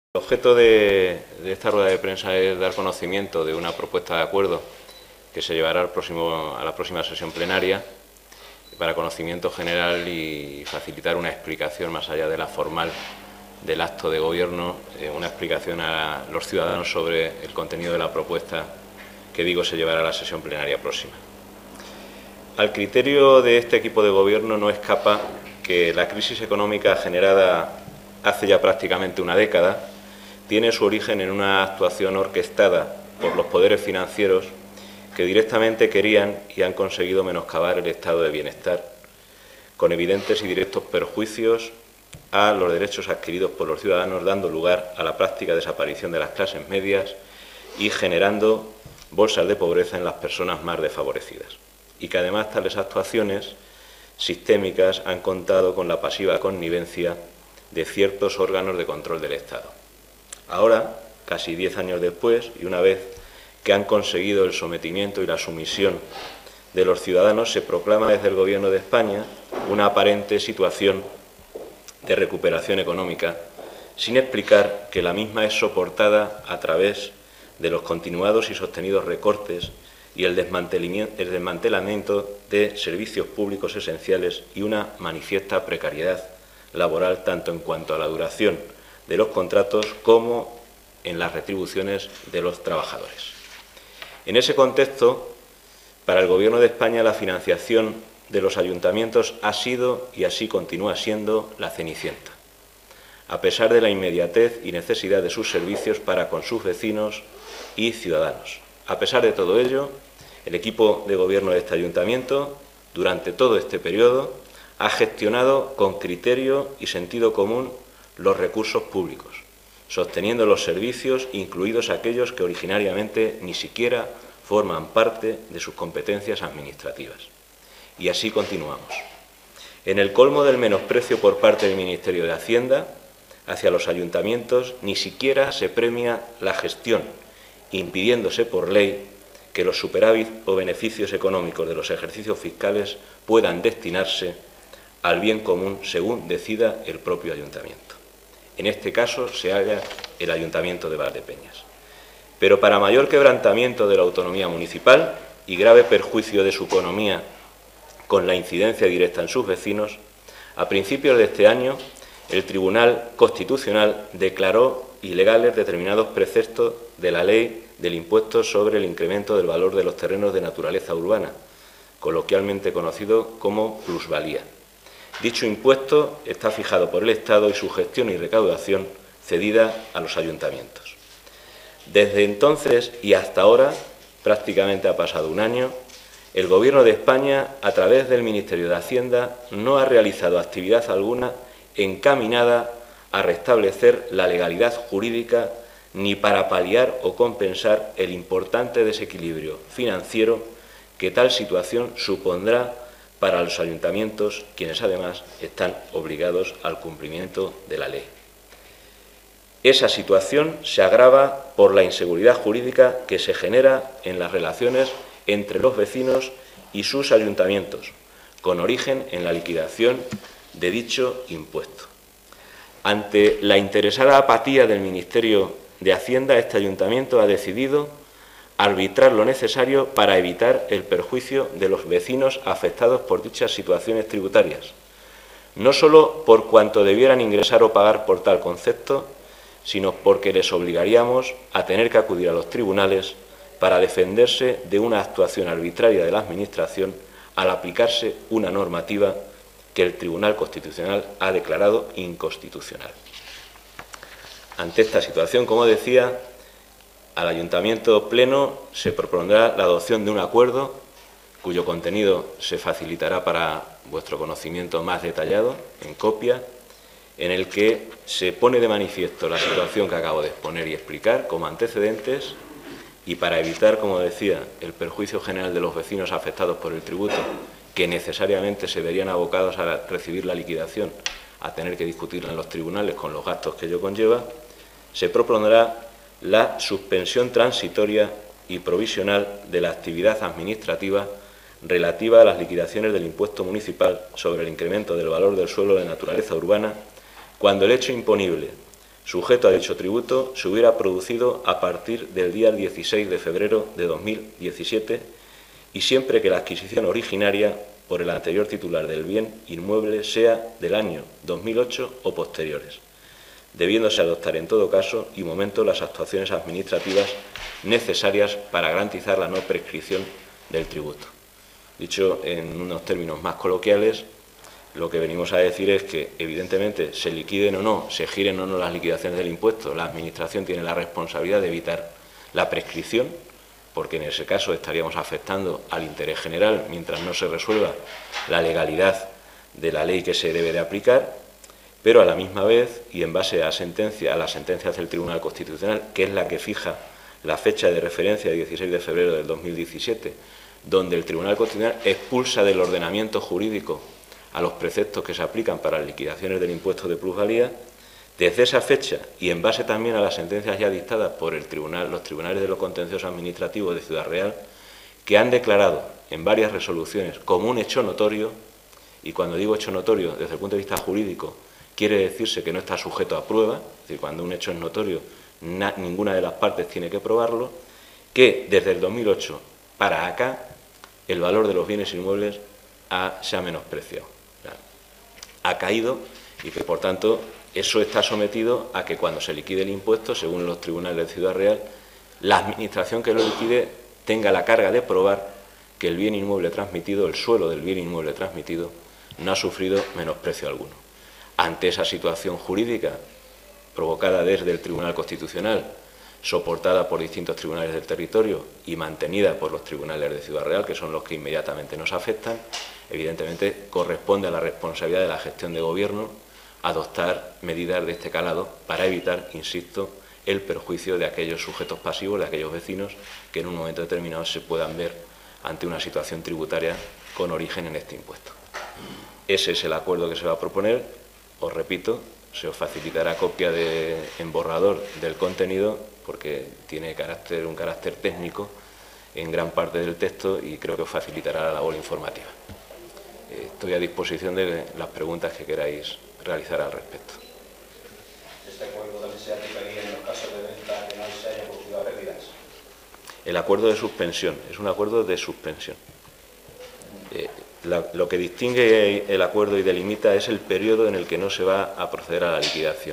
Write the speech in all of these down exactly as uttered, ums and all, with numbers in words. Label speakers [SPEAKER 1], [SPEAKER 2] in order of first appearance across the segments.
[SPEAKER 1] El objeto de, de esta rueda de prensa es dar conocimiento de una propuesta de acuerdo que se llevará al próximo, a la próxima sesión plenaria para conocimiento general y facilitar una explicación más allá de la formal del acto de gobierno, eh, una explicación a los ciudadanos sobre el contenido de la propuesta que, digo, se llevará a la sesión plenaria próxima. Al criterio de este equipo de gobierno no escapa que la crisis económica generada hace ya prácticamente una década tiene su origen en una actuación orquestada por los poderes financieros que directamente querían y han conseguido menoscabar el estado de bienestar, con evidentes y directos perjuicios a los derechos adquiridos por los ciudadanos, dando lugar a la práctica desaparición de las clases medias y generando bolsas de pobreza en las personas más desfavorecidas. Y que además tales actuaciones sistémicas han contado con la pasiva connivencia de ciertos órganos de control del Estado. Ahora, casi diez años después, y una vez que han conseguido el sometimiento y la sumisión de los ciudadanos, se proclama desde el Gobierno de España una aparente situación de recuperación económica, sin explicar que la misma es soportada a través de los continuados y sostenidos recortes y el desmantelamiento de servicios públicos esenciales y una manifiesta precariedad laboral, tanto en cuanto a la duración de los contratos como en las retribuciones de los trabajadores. En ese contexto, para el Gobierno de España la financiación de los ayuntamientos ha sido y así continúa siendo la cenicienta, a pesar de la inmediatez y necesidad de sus servicios para con sus vecinos y ciudadanos. A pesar de todo ello, el equipo de gobierno de este ayuntamiento, durante todo este periodo, ha gestionado con criterio y sentido común los recursos públicos, sosteniendo los servicios, incluidos aquellos que originariamente ni siquiera forman parte de sus competencias administrativas. Y así continuamos. En el colmo del menosprecio por parte del Ministerio de Hacienda hacia los ayuntamientos, ni siquiera se premia la gestión, impidiéndose por ley que los superávit o beneficios económicos de los ejercicios fiscales puedan destinarse al bien común según decida el propio ayuntamiento. En este caso se halla el Ayuntamiento de Valdepeñas. Pero para mayor quebrantamiento de la autonomía municipal y grave perjuicio de su economía con la incidencia directa en sus vecinos, a principios de este año el Tribunal Constitucional declaró ilegales determinados preceptos de la Ley del Impuesto sobre el incremento del valor de los terrenos de naturaleza urbana, coloquialmente conocido como plusvalía. Dicho impuesto está fijado por el Estado y su gestión y recaudación cedida a los ayuntamientos. Desde entonces y hasta ahora, prácticamente ha pasado un año, el Gobierno de España, a través del Ministerio de Hacienda, no ha realizado actividad alguna encaminada a restablecer la legalidad jurídica ni para paliar o compensar el importante desequilibrio financiero que tal situación supondrá para los ayuntamientos, quienes además están obligados al cumplimiento de la ley. Esa situación se agrava por la inseguridad jurídica que se genera en las relaciones entre los vecinos y sus ayuntamientos, con origen en la liquidación de dicho impuesto. Ante la interesada apatía del Ministerio de Hacienda, este ayuntamiento ha decidido arbitrar lo necesario para evitar el perjuicio de los vecinos afectados por dichas situaciones tributarias, no solo por cuanto debieran ingresar o pagar por tal concepto, sino porque les obligaríamos a tener que acudir a los tribunales para defenderse de una actuación arbitraria de la Administración al aplicarse una normativa que el Tribunal Constitucional ha declarado inconstitucional. Ante esta situación, como decía, al Ayuntamiento Pleno se propondrá la adopción de un acuerdo cuyo contenido se facilitará para vuestro conocimiento más detallado, en copia, en el que se pone de manifiesto la situación que acabo de exponer y explicar como antecedentes, y para evitar, como decía, el perjuicio general de los vecinos afectados por el tributo, que necesariamente se verían abocados a recibir la liquidación, a tener que discutirla en los tribunales con los gastos que ello conlleva, se propondrá la suspensión transitoria y provisional de la actividad administrativa relativa a las liquidaciones del impuesto municipal sobre el incremento del valor del suelo de naturaleza urbana, cuando el hecho imponible sujeto a dicho tributo se hubiera producido a partir del día dieciséis de febrero de dos mil diecisiete y siempre que la adquisición originaria por el anterior titular del bien inmueble sea del año dos mil ocho o posteriores, debiéndose adoptar en todo caso y momento las actuaciones administrativas necesarias para garantizar la no prescripción del tributo. Dicho en unos términos más coloquiales, lo que venimos a decir es que, evidentemente, se liquiden o no, se giren o no las liquidaciones del impuesto, la Administración tiene la responsabilidad de evitar la prescripción, porque en ese caso estaríamos afectando al interés general mientras no se resuelva la legalidad de la ley que se debe de aplicar, pero a la misma vez, y en base a, sentencia, a las sentencias del Tribunal Constitucional, que es la que fija la fecha de referencia de dieciséis de febrero del dos mil diecisiete, donde el Tribunal Constitucional expulsa del ordenamiento jurídico a los preceptos que se aplican para las liquidaciones del impuesto de plusvalía, desde esa fecha y en base también a las sentencias ya dictadas por el tribunal, los tribunales de lo contencioso administrativo de Ciudad Real, que han declarado en varias resoluciones como un hecho notorio, y cuando digo hecho notorio desde el punto de vista jurídico, quiere decirse que no está sujeto a prueba, es decir, cuando un hecho es notorio, na, ninguna de las partes tiene que probarlo, que desde el dos mil ocho para acá el valor de los bienes inmuebles ha, se ha menospreciado, ha caído y que, por tanto, eso está sometido a que cuando se liquide el impuesto, según los tribunales de Ciudad Real, la Administración que lo liquide tenga la carga de probar que el bien inmueble transmitido, el suelo del bien inmueble transmitido, no ha sufrido menosprecio alguno. Ante esa situación jurídica provocada desde el Tribunal Constitucional, soportada por distintos tribunales del territorio y mantenida por los tribunales de Ciudad Real, que son los que inmediatamente nos afectan, evidentemente corresponde a la responsabilidad de la gestión de gobierno adoptar medidas de este calado para evitar, insisto, el perjuicio de aquellos sujetos pasivos, de aquellos vecinos que en un momento determinado se puedan ver ante una situación tributaria con origen en este impuesto. Ese es el acuerdo que se va a proponer. Os repito, se os facilitará copia de, en borrador del contenido porque tiene carácter, un carácter técnico en gran parte del texto y creo que os facilitará la labor informativa. Estoy a disposición de las preguntas que queráis realizar al respecto.
[SPEAKER 2] ¿Este acuerdo también se aplicaría en los casos de venta que no se hayan producido a pérdidas?
[SPEAKER 1] El acuerdo de suspensión es un acuerdo de suspensión. Eh, la, lo que distingue el acuerdo y delimita es el periodo en el que no se va a proceder a la liquidación.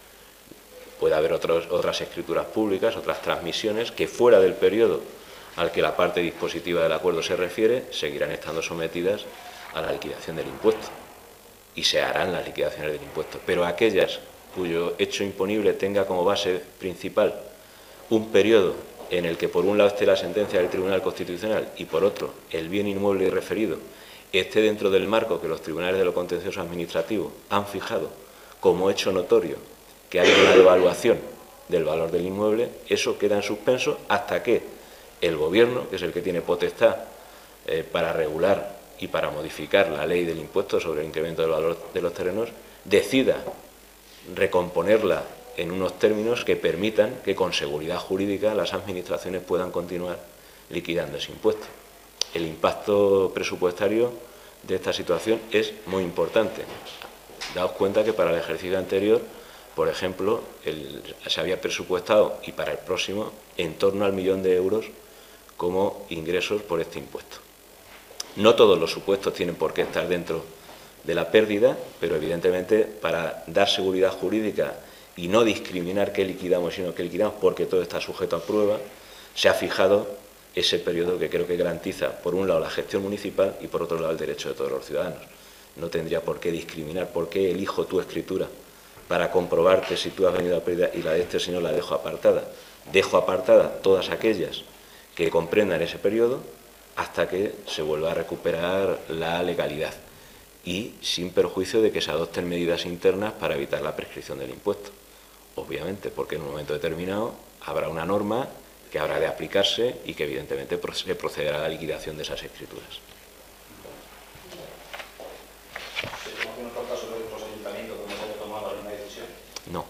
[SPEAKER 1] Puede haber otros, otras escrituras públicas, otras transmisiones que fuera del periodo al que la parte dispositiva del acuerdo se refiere seguirán estando sometidas a la liquidación del impuesto y se harán las liquidaciones del impuesto, pero aquellas cuyo hecho imponible tenga como base principal un periodo en el que por un lado esté la sentencia del Tribunal Constitucional y por otro el bien inmueble referido esté dentro del marco que los tribunales de lo contencioso administrativo han fijado como hecho notorio que hay una devaluación del valor del inmueble, eso queda en suspenso hasta que el Gobierno, que es el que tiene potestad eh, para regular y para modificar la ley del impuesto sobre el incremento del valor de los terrenos, decida recomponerla en unos términos que permitan que con seguridad jurídica las administraciones puedan continuar liquidando ese impuesto. El impacto presupuestario de esta situación es muy importante. Daos cuenta que para el ejercicio anterior, por ejemplo, el, se había presupuestado, y para el próximo, en torno al millón de euros como ingresos por este impuesto. No todos los supuestos tienen por qué estar dentro de la pérdida, pero evidentemente para dar seguridad jurídica y no discriminar qué liquidamos, sino que liquidamos porque todo está sujeto a prueba, se ha fijado ese periodo que creo que garantiza, por un lado, la gestión municipal y por otro lado, el derecho de todos los ciudadanos. No tendría por qué discriminar, por qué elijo tu escritura para comprobarte si tú has venido a pérdida y la de este señor la dejo apartada. Dejo apartada todas aquellas que comprendan ese periodo hasta que se vuelva a recuperar la legalidad y sin perjuicio de que se adopten medidas internas para evitar la prescripción del impuesto. Obviamente, porque en un momento determinado habrá una norma que habrá de aplicarse y que evidentemente se procederá a la liquidación de esas escrituras. No.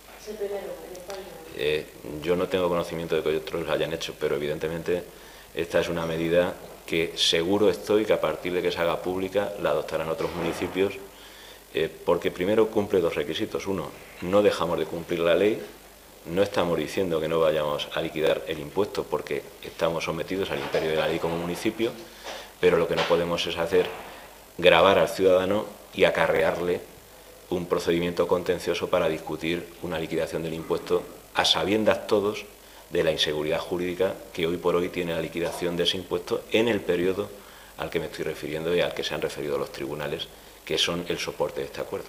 [SPEAKER 1] Eh, yo no tengo conocimiento de que otros lo hayan hecho, pero evidentemente esta es una medida que seguro estoy que a partir de que se haga pública la adoptarán otros municipios eh, porque primero cumple dos requisitos. Uno, no dejamos de cumplir la ley, no estamos diciendo que no vayamos a liquidar el impuesto porque estamos sometidos al imperio de la ley como municipio, pero lo que no podemos es hacer gravar al ciudadano y acarrearle un procedimiento contencioso para discutir una liquidación del impuesto a sabiendas todos de la inseguridad jurídica que hoy por hoy tiene la liquidación de ese impuesto en el periodo al que me estoy refiriendo y al que se han referido los tribunales, que son el soporte de este acuerdo.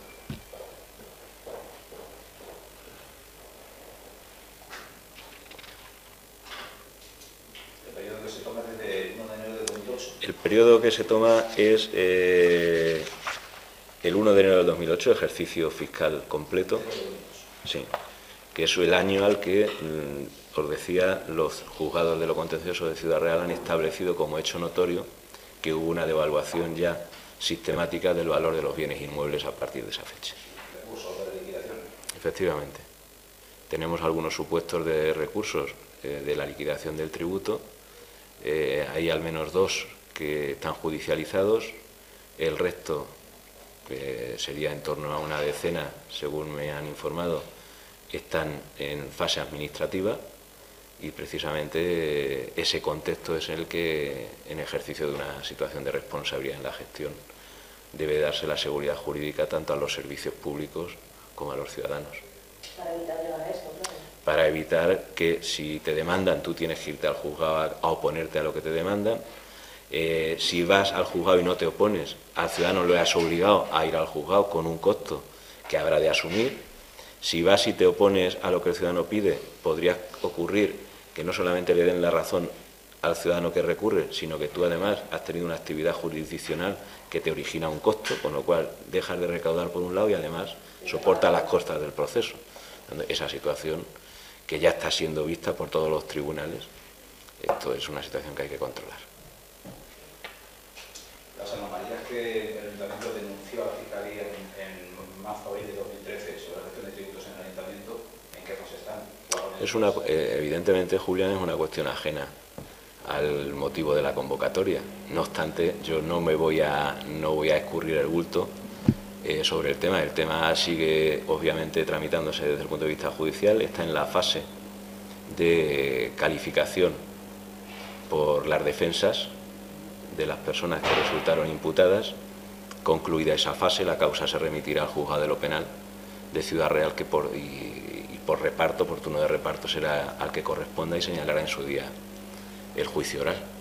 [SPEAKER 2] ¿El periodo que se toma es desde el uno de enero de dos mil ocho?
[SPEAKER 1] El periodo que se toma es eh, el uno de enero del dos mil ocho, ejercicio fiscal completo, sí, que es el año al que, mm, os decía, los juzgados de lo contencioso de Ciudad Real han establecido como hecho notorio que hubo una devaluación ya sistemática del valor de los bienes inmuebles a partir de esa fecha.
[SPEAKER 2] ¿Recursos de liquidación?
[SPEAKER 1] Efectivamente. Tenemos algunos supuestos de recursos eh, de la liquidación del tributo. Eh, hay al menos dos que están judicializados. El resto, que sería en torno a una decena, según me han informado, están en fase administrativa. Y precisamente eh, ese contexto es el que, en ejercicio de una situación de responsabilidad en la gestión, debe darse la seguridad jurídica tanto a los servicios públicos como a los ciudadanos.
[SPEAKER 3] Para evitar llegar a esto, claro.
[SPEAKER 1] Para evitar que si te demandan tú tienes que irte al juzgado a, a oponerte a lo que te demandan. Eh, si vas al juzgado y no te opones, al ciudadano lo has obligado a ir al juzgado con un costo que habrá de asumir. Si vas y te opones a lo que el ciudadano pide, podría ocurrir que no solamente le den la razón al ciudadano que recurre, sino que tú además has tenido una actividad jurisdiccional que te origina un costo, con lo cual dejas de recaudar por un lado y además soporta las costas del proceso. Esa situación que ya está siendo vista por todos los tribunales, esto es una situación que hay que controlar.
[SPEAKER 2] Las anomalías que el Ayuntamiento denunció a la Fiscalía en, en marzo-abril de dos mil trece sobre la gestión de tributos en el Ayuntamiento, ¿en qué fase están?
[SPEAKER 1] Es una, eh, evidentemente, Julián, es una cuestión ajena al motivo de la convocatoria. No obstante, yo no me voy a, no voy a escurrir el bulto eh, sobre el tema. El tema sigue, obviamente, tramitándose desde el punto de vista judicial. Está en la fase de calificación por las defensas de las personas que resultaron imputadas. Concluida esa fase, la causa se remitirá al juzgado de lo penal de Ciudad Real, que por, y, y por reparto, por turno de reparto, será al que corresponda y señalará en su día el juicio oral.